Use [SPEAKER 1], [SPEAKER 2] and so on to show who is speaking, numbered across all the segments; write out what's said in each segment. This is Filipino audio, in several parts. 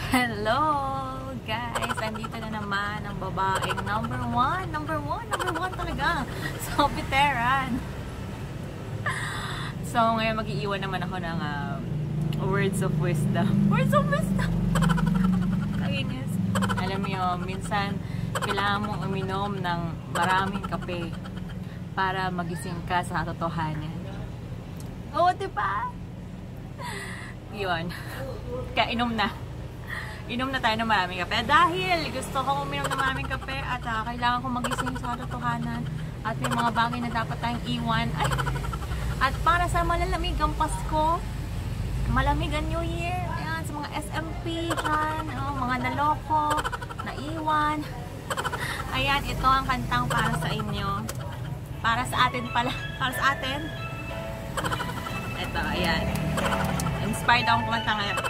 [SPEAKER 1] Hello guys! Andito na naman ang babaeng number one talaga sa Veteran. So ngayon mag-iiwan naman ako ng words of wisdom. Words of wisdom! Kainis. Alam mo yun, minsan kailangan mong uminom ng maraming kape para magising ka sa katotohanan. Oo, diba? Yun. Kaya inom na tayo ng maraming kape dahil gusto ko uminom ng maraming kape at kailangan ko magising sa katotohanan at may mga bagay na dapat tayong iwan. At para sa malalamig ang Pasko, malamig ang New Year, ayan, sa mga SMP dyan, mga naloko, naiwan, ayan, ito ang kantang para sa inyo, para sa atin pala, para sa atin. Ito, ayan, inspired akong kumanta ngayon.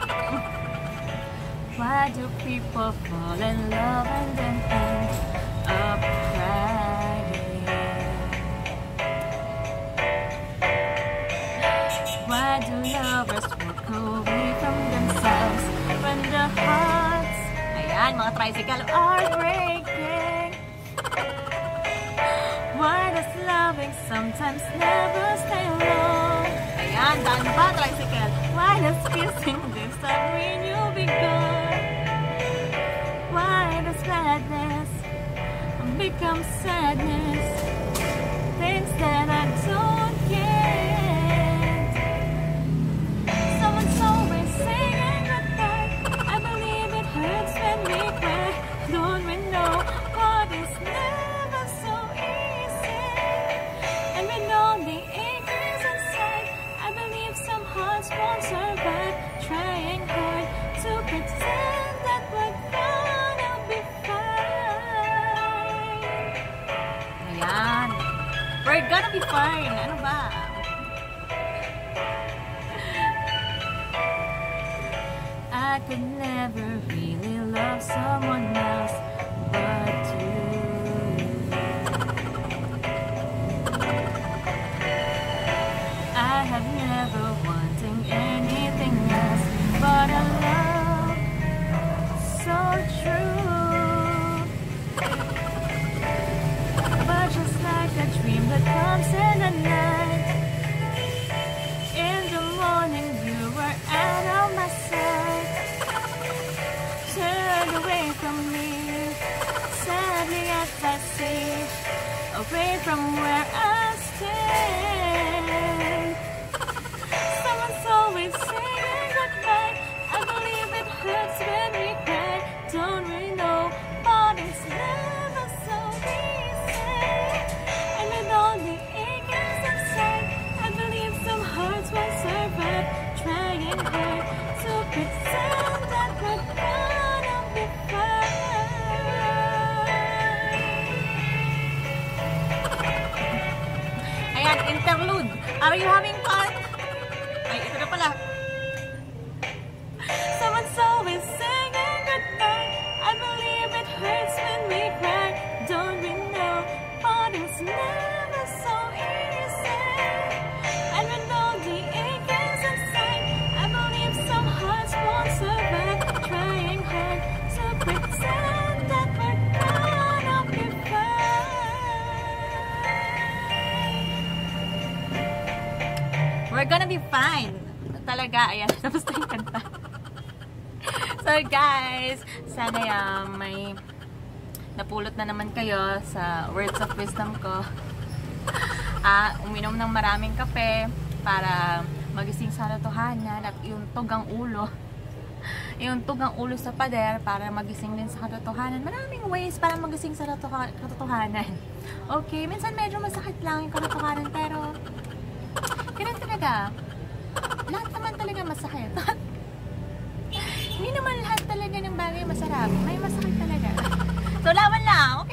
[SPEAKER 1] Why do people fall in love and then end up crying? Why do lovers walk away from themselves when their hearts, ayan, mga tricycle, are breaking? Why does loving sometimes never stay long? Ayan, daan ba, tricycle? Why does kissing this time when you be gone? Why does gladness become sadness? Things that I don't get. Someone's always saying goodbye. I believe it hurts when we cry. Don't we know God is never so easy? And we know the ache is inside. I believe some hearts won't survive, trying hard to pretend that we're gonna be fine. Ayan. We're gonna be fine. Ano ba? I could never really love someone else but you. I have never wanting anything else but a love so true. But just like a dream that comes in the night, in the morning you were out of my sight, turned away from me, sadly as I see, away from where I stand. Someone's always saying goodbye. I believe it hurts when we cry. Don't we know but it's never so easy? And with all the aches inside, I believe some hearts will survive, trying hard to pretend that we're gonna be fine. Ayan, interlude. Are you having fun? Ay, ito na pala. Someone's always singing goodbye. I believe it hurts when we cry. Don't we know but it's never so easy? And when all the ache is inside, I believe some hearts won't survive, trying hard to pretend that we're gonna be fine. We're gonna be fine. Talaga, ayan, tapos na yung kanta. So guys, sana may napulot na naman kayo sa words of wisdom ko. Uminom ng maraming kape para magising sa katotohanan at yung tugang ulo sa pader para magising din sa katotohanan. Maraming ways para magising sa katotohanan. Okay, minsan medyo masakit lang yung katotohanan pero ganun talaga. Lahat naman talaga masakit. Hindi naman lahat talaga ng bagay masarap. May masakit talaga. So, laban lang.